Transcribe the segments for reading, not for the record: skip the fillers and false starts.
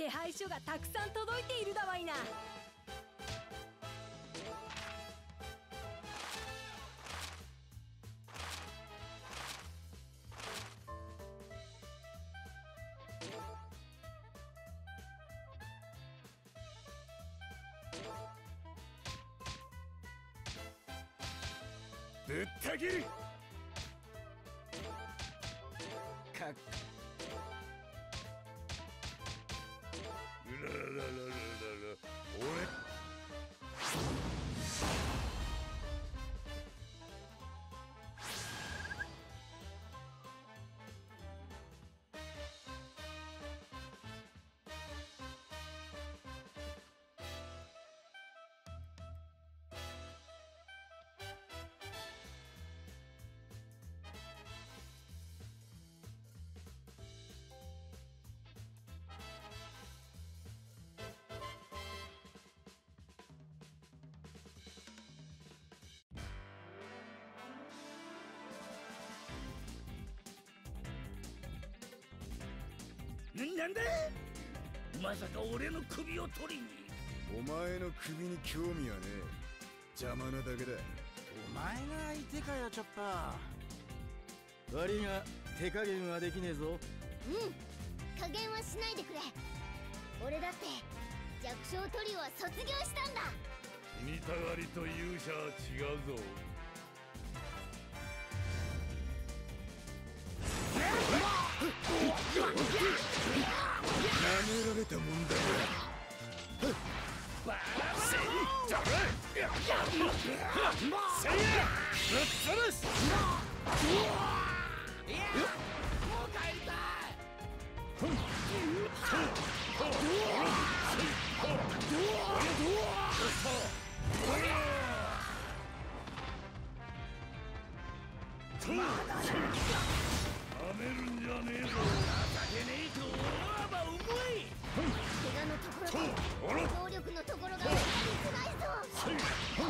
手配書がたくさん届いているだわいな。 ぶった切るかっうらららららら俺なんだまさか俺の首を取りに。 お前の首に興味はねえ。邪魔なだけだ。 お前が相手かよチョッパー。悪いが手加減はできねえぞ。 加減はしないでくれ。俺だって弱小トリオは卒業したんだ。 死にたがりと勇者は違うぞ。 舐められたもんだな。 バラバラせいじゃれせいぶっ潰す。いやもう帰りたい。なめるんじゃねえぞ。情けねえと思わば重い。 怪我のところと能力のところが分かりづらいぞ。カン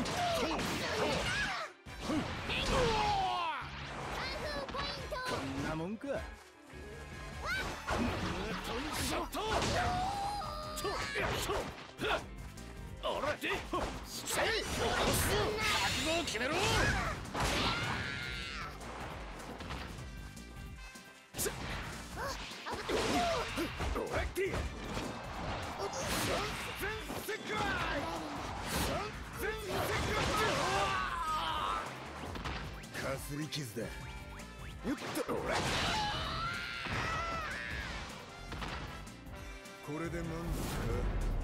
フーポイント。 こんなもんか。 ショットあらでせい覚悟を決めろ。 かすり傷だ。よっとこれで満足か。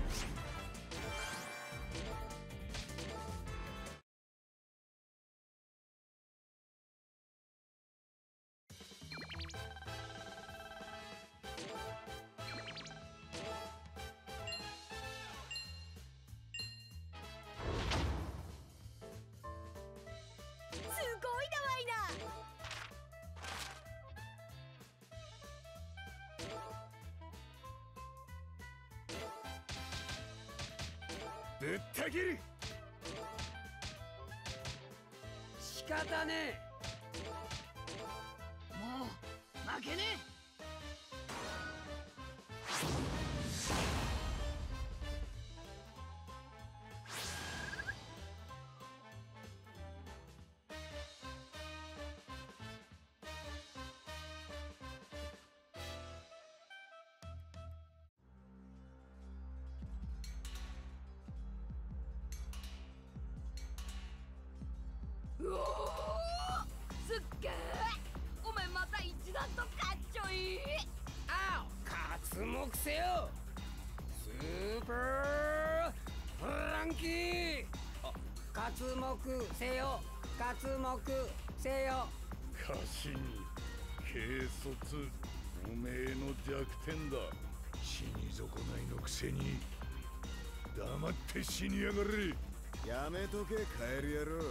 ぶった切る。 仕方ねえ。もう負けねえ。うおーすっげえ。お前また一段とかっちょいい。 あお活目せよスーパーフランキー。活目せよ活目せよ。家臣軽率おめえの弱点だ。死に損ないのくせに黙って死にやがれ。 やめとけカエル野郎。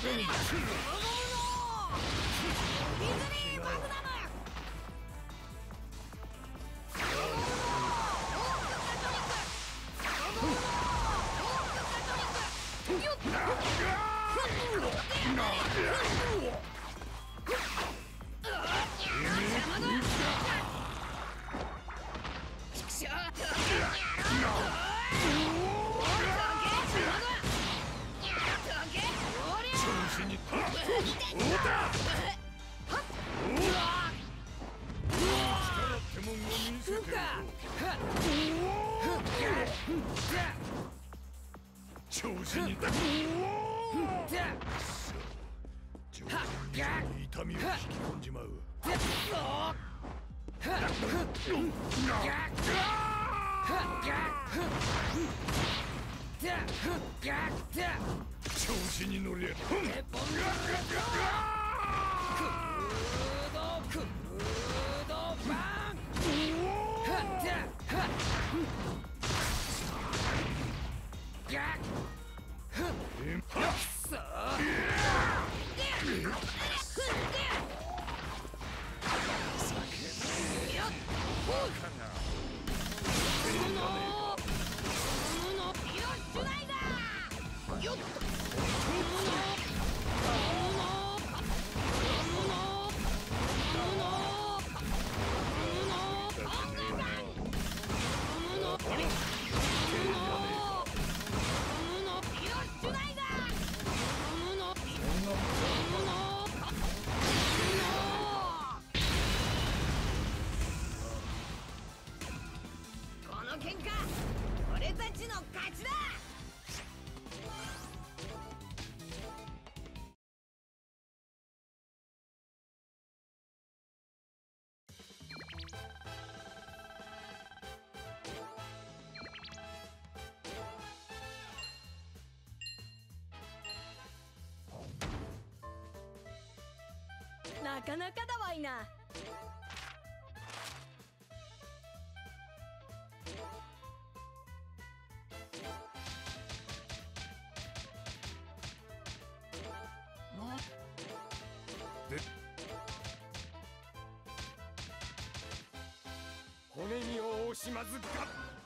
調子に痛みを引き込んじまう。調子に乗りゃなかなかだわいな。 骨身を惜しまずか。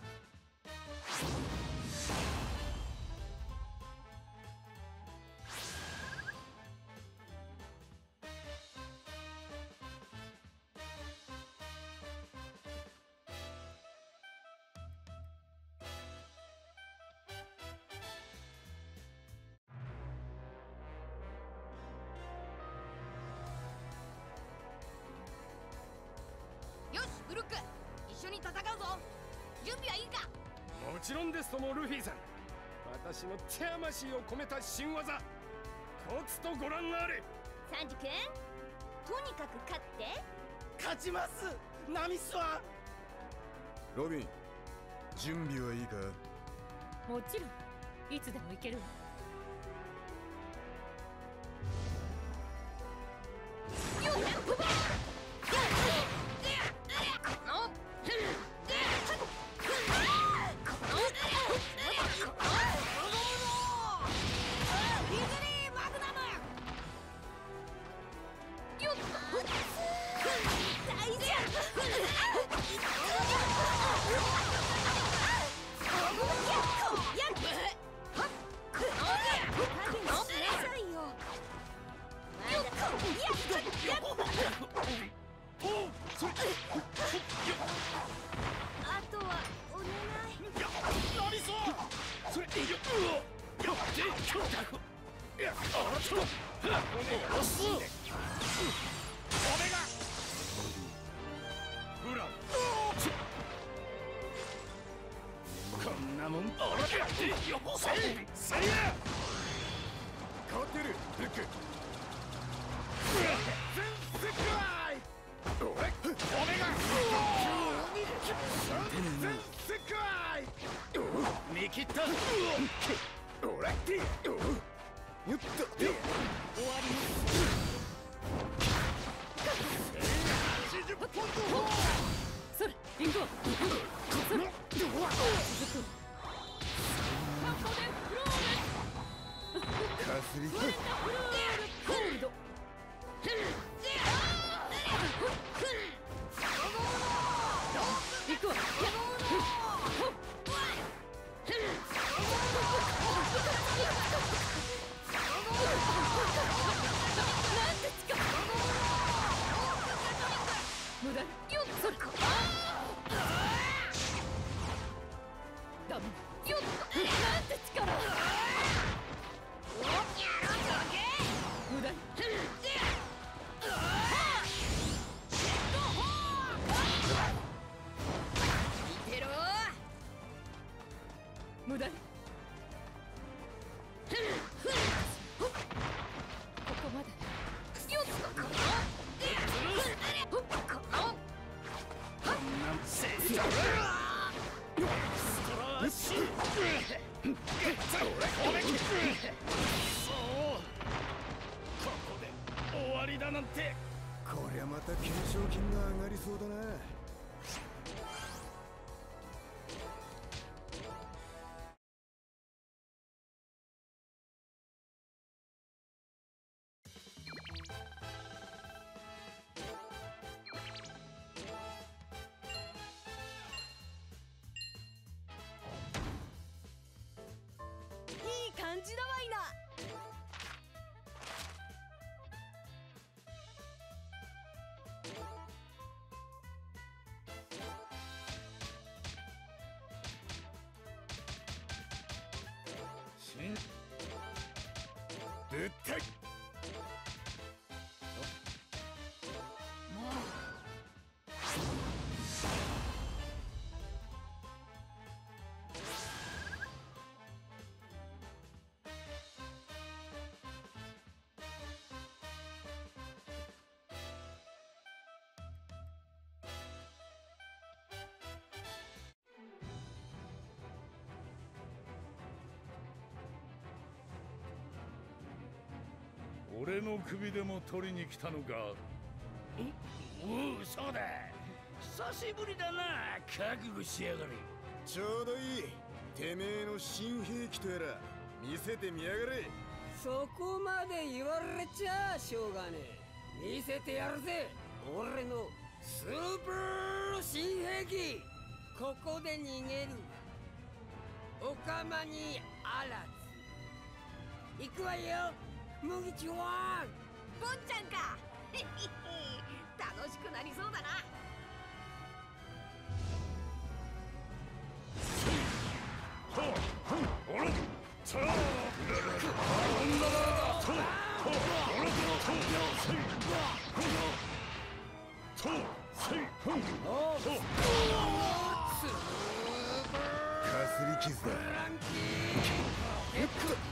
よしブルック、一緒に戦うぞ。準備はいいか？ もちろんですともルフィさん。私の魂を込めた新技、コツとご覧あれ。 サンジ君、とにかく勝って。 勝ちます。ナミスはロビン、準備はいいか？ もちろんいつでも行けるわ。 あとはお願い。 ナミソそれブランこんなもんあらやってよせいや変わってるルック全世界オメガ全世界見切ったオレッティゆっと終わりそれ行こう。それ続く。 すりホールド行くわ無駄よっそれダメよっなんて力無駄無駄ここまでよっ終わりだなんて。こりゃまた懸賞金が上がりそうだな。 いい感じだわいな。 絶対俺の首でも取りに来たのか。 おお、そうだ。久しぶりだな。覚悟しやがれ。ちょうどいい。てめえの新兵器とやら見せてみやがれ。 そこまで言われちゃしょうがねえ。見せてやるぜ、俺のスーパー新兵器。ここで逃げるおかまにあらず。行くわよ、麦ちは。 ボンちゃんか。楽しくなりそうだな。 かすり傷だ。俺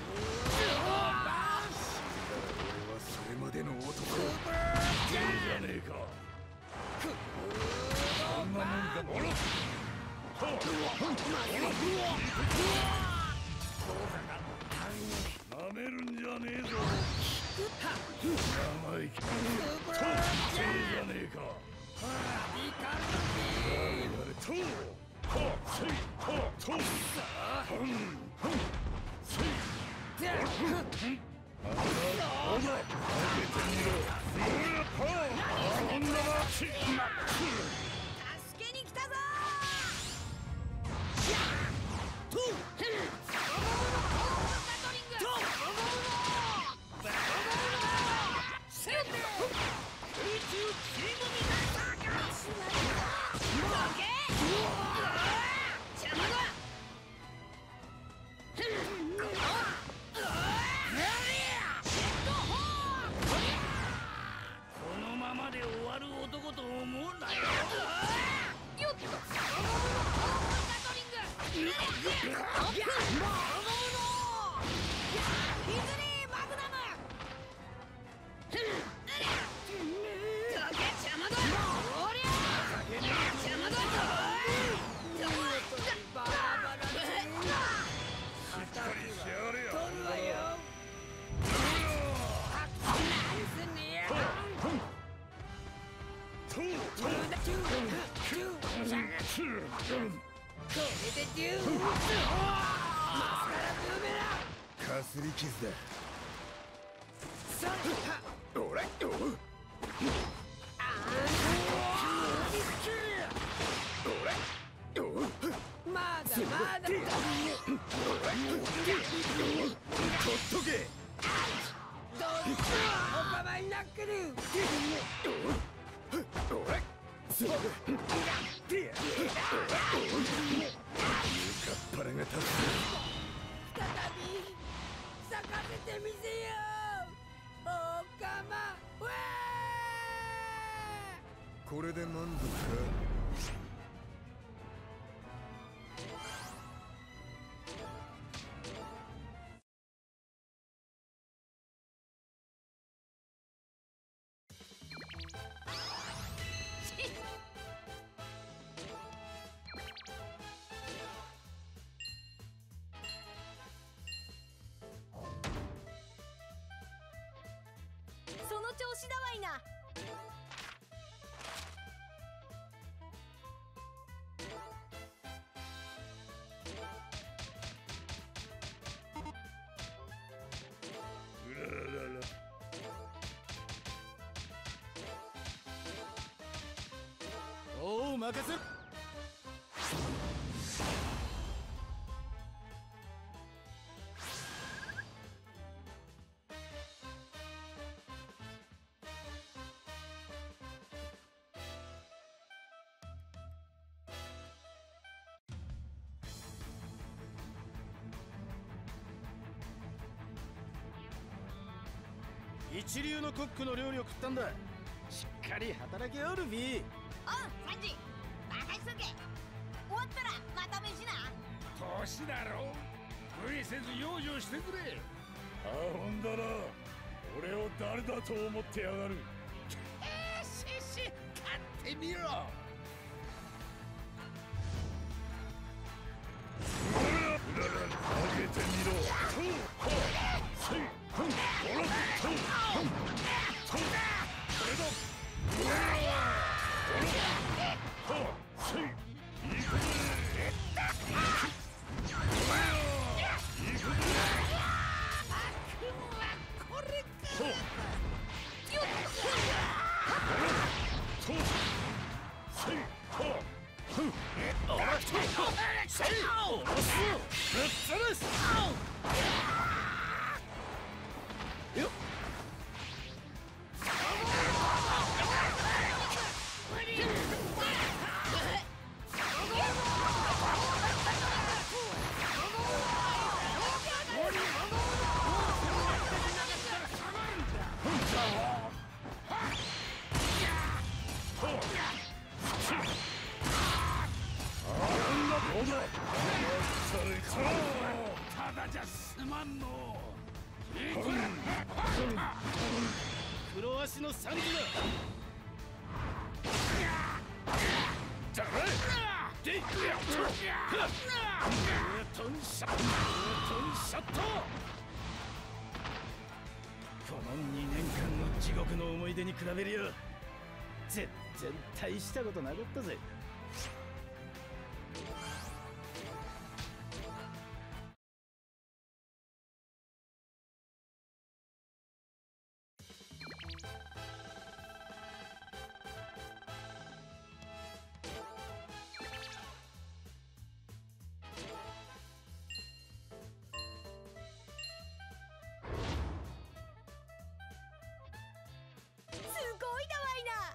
はそれまでの男。 いいじゃねえか。そんなもんかもろ。なめるんじゃねえぞ。生意気なせいじゃねえか。 助けに来たぞこのままで終わる男と思うなよ。 よっとヒズリーマグナム。邪魔だ。おりゃ邪魔だ。 バラバラでしやれよ。 取るわよ。ナイスねや。これでマスカラブーメラン。 かすり傷だ。おらっまだまだとっとけ。 どっちオカマイナックル。 おらっすぐゆかっぱらが立つ。 再び咲かせてみせよう、オカマ。わー、 これで満足か。 その調子だわいな。 うらららら。 おう任せ。一流のコックの料理を食ったんだ。しっかり働けよルビー。 おうサンジ、任しとけ。終わったらまた飯な。 年だろ、無理せず養生してくれ。あほんだら俺を誰だと思ってやがる。し勝ってみろ。うらら投げてみろ。せいほんおらっとほんとそれだ。うららおらっとせいいくぜ。ただじゃすまんの。 黒足のサンジだ。でいくよ。トンシャット。 この2年間の地獄の思い出に比べるよ。全然大したことなかったぜ。 すごいだわいな。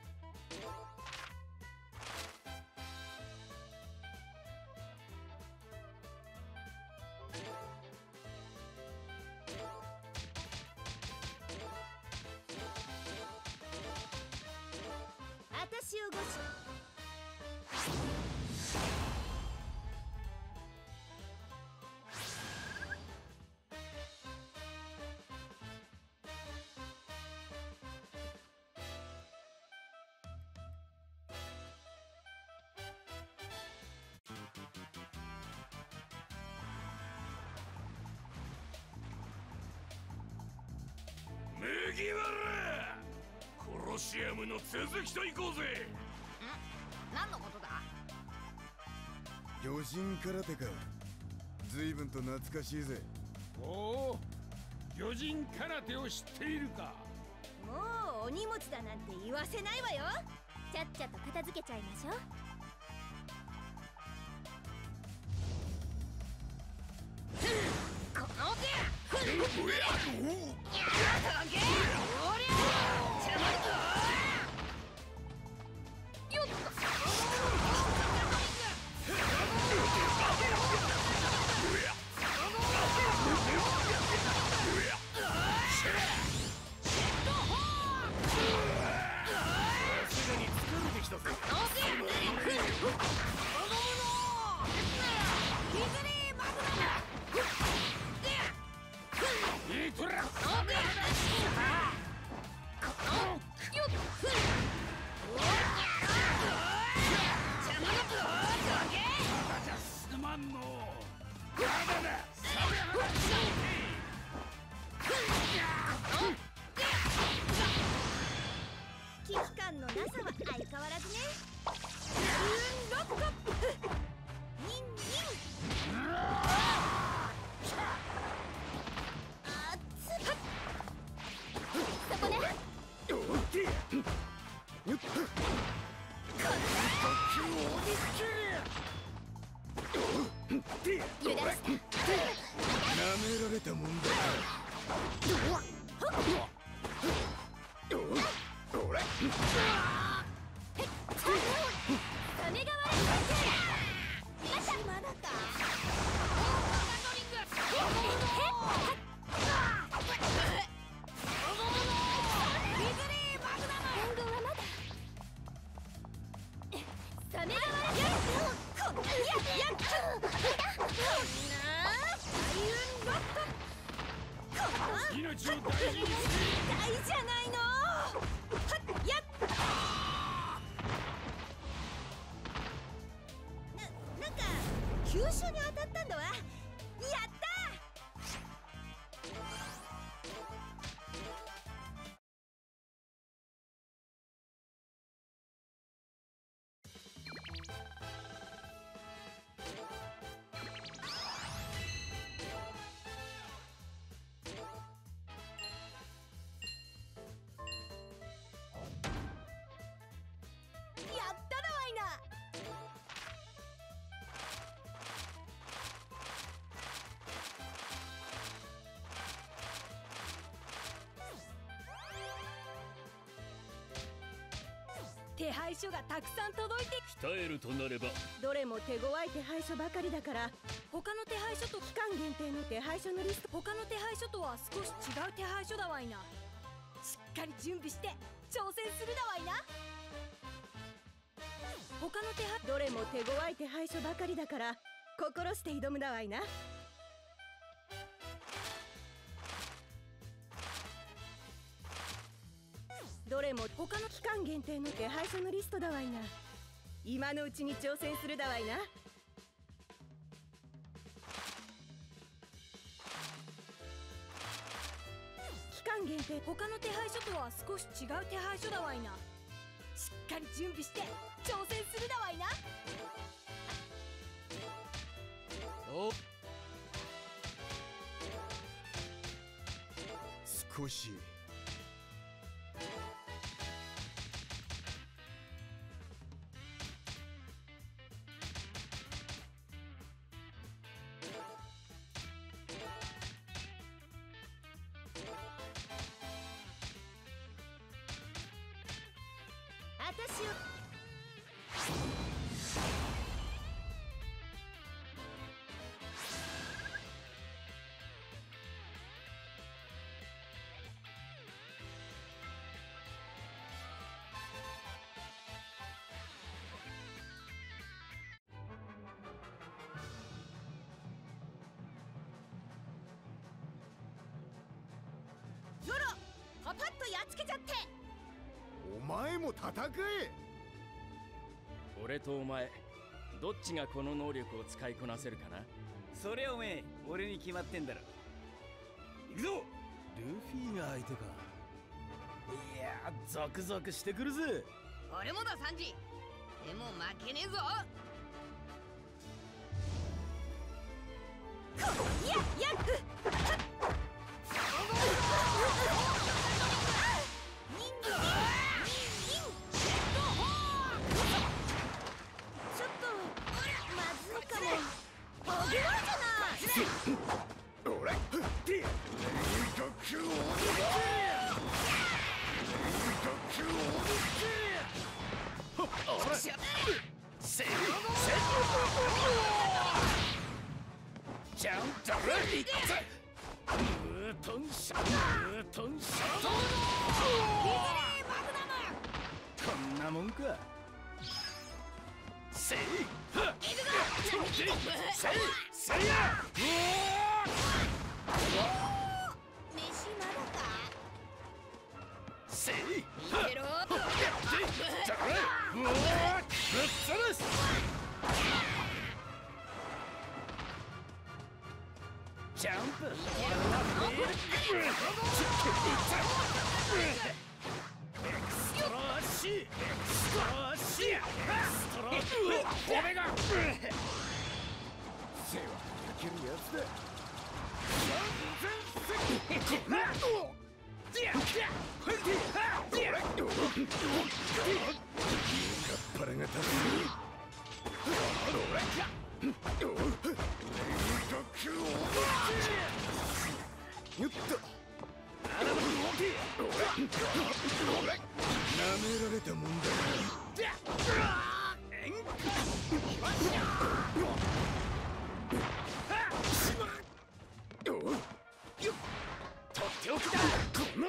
あたしをごし。 麦わら、コロシアムの続きと行こうぜ。 何のことだ。 魚人空手か。随分と懐かしいぜ。 おお、魚人空手を知っているか。 もうお荷物だなんて言わせないわよ。 ちゃっちゃと片付けちゃいましょう。 この手危機感のなさは相変わらずね。ロッコニンニン。 そこね。油断した。 なめられたもんだ。命を大事にして。 大じゃないの。やっなんか急所に当たったんだわ。やった手配書がたくさん届いて、 鍛えるとなればどれも手強い手配書ばかりだから、他の手配書と期間限定の手配書のリスト、他の手配書とは少し違う手配書だわいな。しっかり準備して挑戦するだわいな。他の手配どれも手強い手配書ばかりだから、心して挑むだわいな。どれも他の期間限定の手配書のリストだわいな。今のうちに挑戦するだわいな。期間限定他の手配書とは少し違う手配書だわいな。しっかり準備して挑戦するだわいな。 お少し私をゾロ、パパッとやっつけちゃって。 お前も戦え。 俺とお前どっちがこの能力を使いこなせるかな。 そりゃおめえ俺に決まってんだろ。行くぞ。 ルフィが相手か。 いやゾクゾクしてくるぜ。 俺もだサンジ。でも負けねえぞ。やっ俺霊獄をちゃんとトンシャトンシャトこんなもんかせいせいや飯まだかせい逃げろぶっ潰すジャンプエクストラシエクストラシエクストラオメガ背はできるやつだパラが立つよっとなめられたもんだとっておきだこの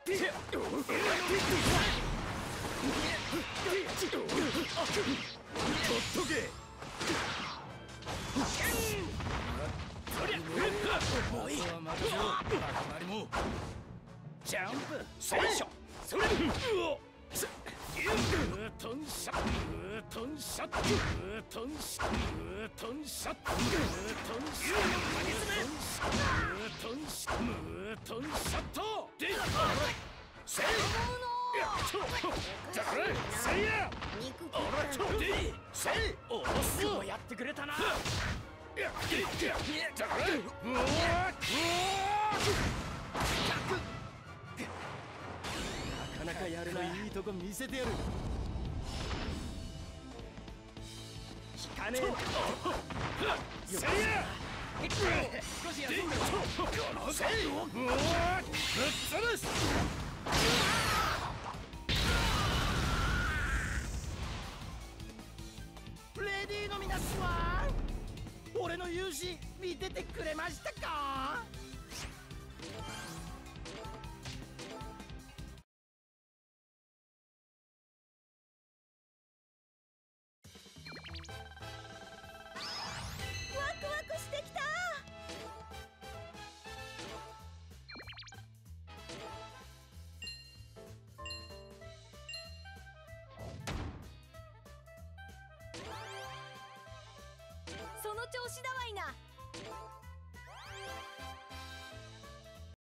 とっとけジャンプ最初それトンシャトンシャトンシャトンシャトンシャトンシャトンシャトンシャトでせいじゃこれせいやおらちょでせいおろすもやってくれたなじゃこれうわなかなかやるな。いいとこ見せてやる。引かねえ。せいや。少し休んでろ。このせい。ぶっ潰す。レディーの皆さん、俺の勇姿見ててくれましたか？ その調子だわいな。